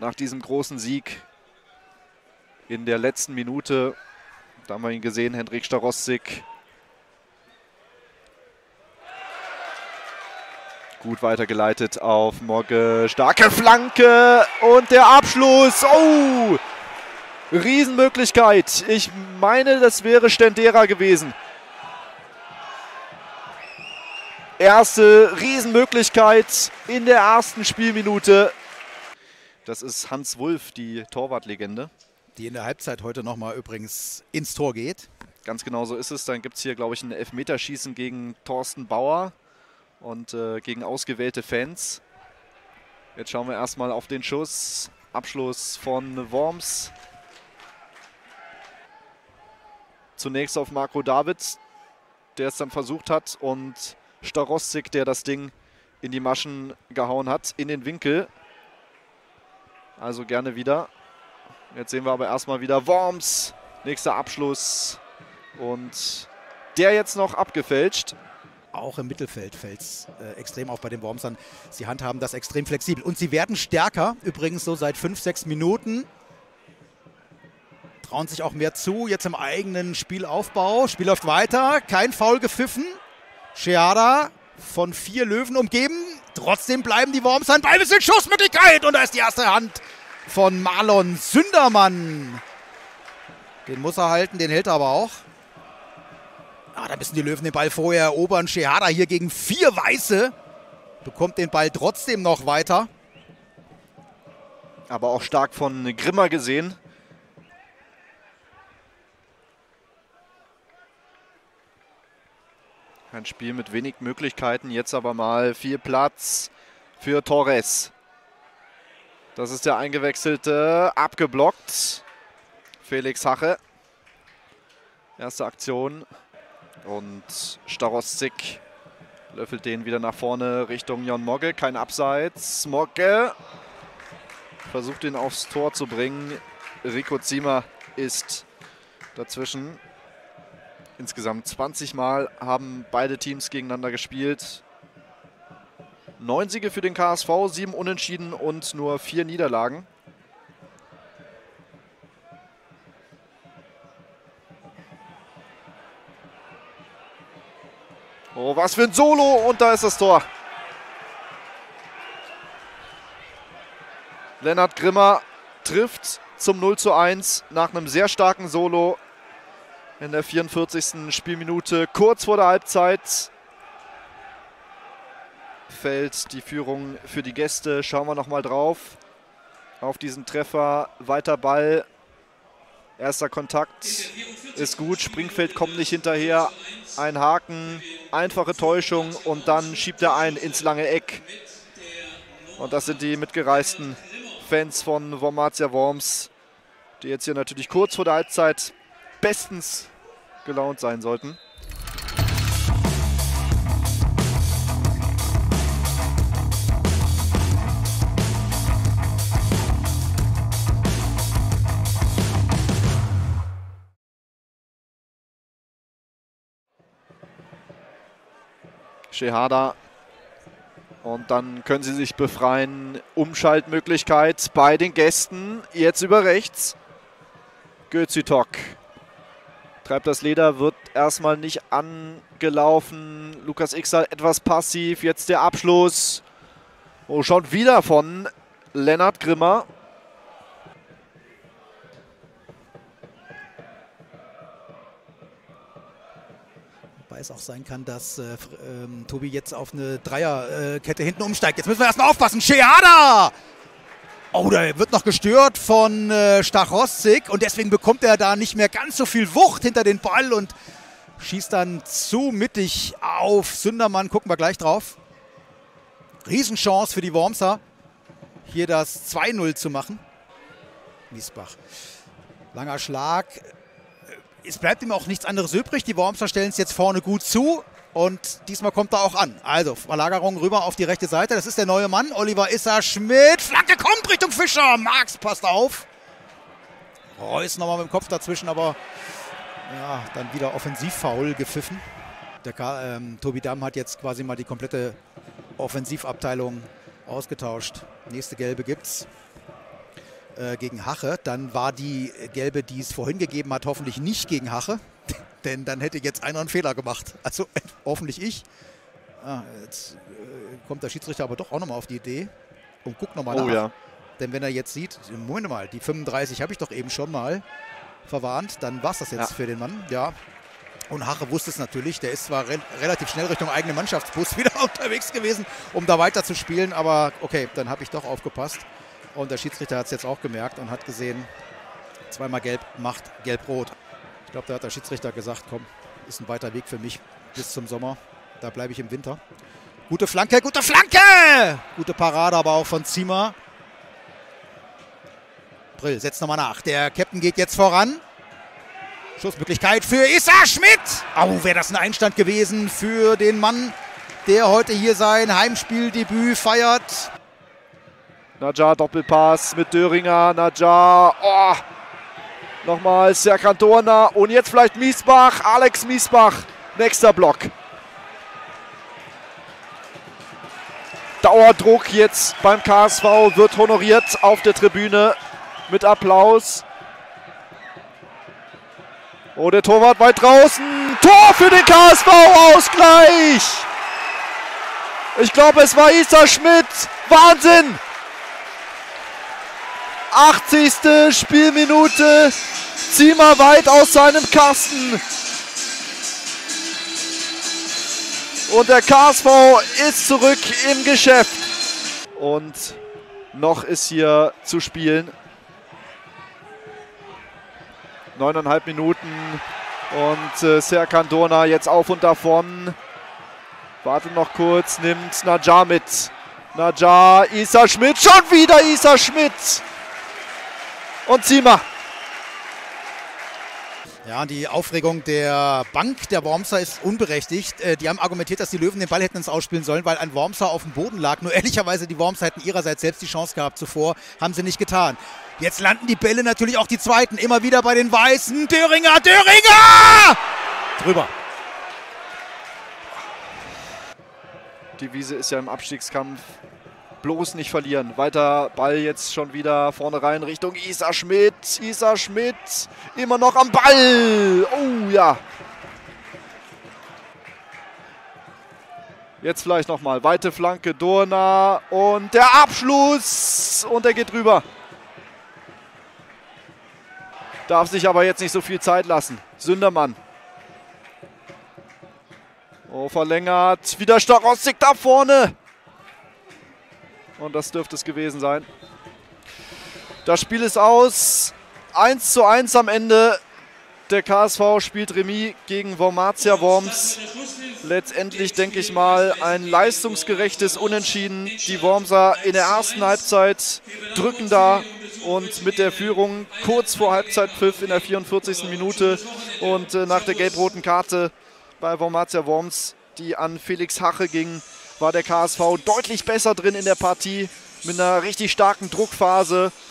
nach diesem großen Sieg in der letzten Minute. Da haben wir ihn gesehen, Hendrik Staroszik. Gut weitergeleitet auf Mogge. Starke Flanke und der Abschluss. Oh! Riesenmöglichkeit. Ich meine, das wäre Stendera gewesen. Erste Riesenmöglichkeit in der ersten Spielminute. Das ist Hans Wulff, die Torwartlegende. Die in der Halbzeit heute nochmal übrigens ins Tor geht. Ganz genau so ist es. Dann gibt es hier, glaube ich, ein Elfmeterschießen gegen Thorsten Bauer und gegen ausgewählte Fans. Jetzt schauen wir erstmal auf den Schuss. Abschluss von Worms. Zunächst auf Marco Davids, der es dann versucht hat. Und Staroszik, der das Ding in die Maschen gehauen hat, in den Winkel. Also gerne wieder. Jetzt sehen wir aber erstmal wieder Worms. Nächster Abschluss. Und der jetzt noch abgefälscht. Auch im Mittelfeld fällt es extrem auf bei den Wormsern. Sie handhaben das extrem flexibel. Und sie werden stärker, übrigens so seit 5, 6 Minuten. Trauen sich auch mehr zu, jetzt im eigenen Spielaufbau. Spiel läuft weiter, kein Foul gepfiffen. Scheada von 4 Löwen umgeben. Trotzdem bleiben die Wormser in Ballbesitz, Schussmöglichkeit. Und da ist die erste Hand von Marlon Sündermann. Den muss er halten, den hält er aber auch. Da müssen die Löwen den Ball vorher erobern. Scheada hier gegen 4 Weiße. Bekommt den Ball trotzdem noch weiter. Aber auch stark von Grimmer gesehen. Ein Spiel mit wenig Möglichkeiten. Jetzt aber mal viel Platz für Torres. Das ist der eingewechselte. Abgeblockt. Felix Hache. Erste Aktion. Und Staroszik löffelt den wieder nach vorne Richtung Jon Mogge. Kein Abseits. Mogge versucht ihn aufs Tor zu bringen. Rico Ziemer ist dazwischen. Insgesamt 20 Mal haben beide Teams gegeneinander gespielt. 9 Siege für den KSV, 7 Unentschieden und nur 4 Niederlagen. Oh, was für ein Solo! Und da ist das Tor. Lennart Grimmer trifft zum 0:1 nach einem sehr starken Solo in der 44. Spielminute. Kurz vor der Halbzeit fällt die Führung für die Gäste. Schauen wir nochmal drauf. Auf diesen Treffer. Weiter Ball. Erster Kontakt ist gut. Springfeld kommt nicht hinterher. Ein Haken. Einfache Täuschung. Und dann schiebt er ein ins lange Eck. Und das sind die mitgereisten Fans von Wormatia Worms, die jetzt hier natürlich kurz vor der Halbzeit bestens gelaunt sein sollten. Scheada. Und dann können sie sich befreien. Umschaltmöglichkeit bei den Gästen. Jetzt über rechts. Gözitok treibt das Leder, wird erstmal nicht angelaufen. Lukas Ixal etwas passiv. Jetzt der Abschluss. Oh, schon wieder von Lennart Grimmer. Wobei es auch sein kann, dass Tobi jetzt auf eine Dreierkette hinten umsteigt. Jetzt müssen wir erstmal aufpassen. Scheada! Oh, da wird noch gestört von Staroszik und deswegen bekommt er da nicht mehr ganz so viel Wucht hinter den Ball und schießt dann zu mittig auf Sündermann. Gucken wir gleich drauf. Riesenchance für die Wormser, hier das 2:0 zu machen. Miesbach. Langer Schlag. Es bleibt ihm auch nichts anderes übrig. Die Wormser stellen es jetzt vorne gut zu. Und diesmal kommt er auch an. Also Verlagerung rüber auf die rechte Seite. Das ist der neue Mann. Oliver Isser-Schmidt. Flanke kommt Richtung Fischer. Marx passt auf. Reus nochmal mit dem Kopf dazwischen, aber ja, dann wieder Offensivfoul gepfiffen. Der Tobi Damm hat jetzt quasi mal die komplette Offensivabteilung ausgetauscht. Nächste Gelbe gibt's. gegen Hache. Dann war die gelbe, die es vorhin gegeben hat, hoffentlich nicht gegen Hache. Denn dann hätte jetzt einer einen Fehler gemacht. Also hoffentlich ich. Jetzt kommt der Schiedsrichter aber doch auch nochmal auf die Idee und guckt nochmal nach. Ja. Denn wenn er jetzt sieht, Moment mal, die 35 habe ich doch eben schon mal verwarnt, dann war es das jetzt für den Mann. Ja. Und Hache wusste es natürlich. Der ist zwar relativ schnell Richtung eigenen Mannschaftsbus wieder unterwegs gewesen, um da weiter zu spielen. Aber okay, dann habe ich doch aufgepasst. Und der Schiedsrichter hat es jetzt auch gemerkt und hat gesehen, zweimal gelb macht gelb-rot. Ich glaube, da hat der Schiedsrichter gesagt, komm, ist ein weiter Weg für mich bis zum Sommer. Da bleibe ich im Winter. Gute Flanke, gute Flanke! Gute Parade aber auch von Ziemer. Brill setzt nochmal nach. Der Captain geht jetzt voran. Schussmöglichkeit für Issa Schmidt. Au, wäre das ein Einstand gewesen für den Mann, der heute hier sein Heimspieldebüt feiert. Najjar Doppelpass mit Döringer. Najjar. Oh. Nochmal Serkan Dorna. Und jetzt vielleicht Miesbach. Alex Miesbach. Nächster Block. Dauerdruck jetzt beim KSV wird honoriert auf der Tribüne mit Applaus. Oh, der Torwart weit draußen. Tor für den KSV, Ausgleich. Ich glaube, es war Issa Schmidt. Wahnsinn. 80. Spielminute. Ziemer weit aus seinem Kasten. Und der KSV ist zurück im Geschäft. Und noch ist hier zu spielen. 9,5 Minuten. Und Serkan Dorna jetzt auf und davon. Wartet noch kurz, nimmt Najjar mit. Najjar, Issa Schmidt, schon wieder Issa Schmidt. Und Ziemer. Ja, die Aufregung der Bank der Wormser ist unberechtigt. Die haben argumentiert, dass die Löwen den Ball hätten ins Ausspielen sollen, weil ein Wormser auf dem Boden lag. Nur ehrlicherweise, die Wormser hätten ihrerseits selbst die Chance gehabt zuvor. Haben sie nicht getan. Jetzt landen die Bälle natürlich auch die zweiten. Immer wieder bei den Weißen. Döringer, Döringer! Drüber. Die Wiese ist ja im Abstiegskampf. Bloß nicht verlieren. Weiter Ball jetzt schon wieder vorne rein Richtung Issa Schmidt. Issa Schmidt immer noch am Ball. Oh ja. Jetzt vielleicht nochmal. Weite Flanke Dorna und der Abschluss. Und er geht drüber. Darf sich aber jetzt nicht so viel Zeit lassen. Sündermann. Oh, verlängert. Wieder Starostik da vorne. Und das dürfte es gewesen sein. Das Spiel ist aus. 1:1 am Ende. Der KSV spielt Remis gegen Wormatia Worms. Letztendlich, denke ich mal, ein leistungsgerechtes Unentschieden. Die Wormser in der ersten Halbzeit drücken da und mit der Führung kurz vor Halbzeitpfiff in der 44. Minute. Und nach der gelb-roten Karte bei Wormatia Worms, die an Felix Hache ging, war der KSV deutlich besser drin in der Partie mit einer richtig starken Druckphase.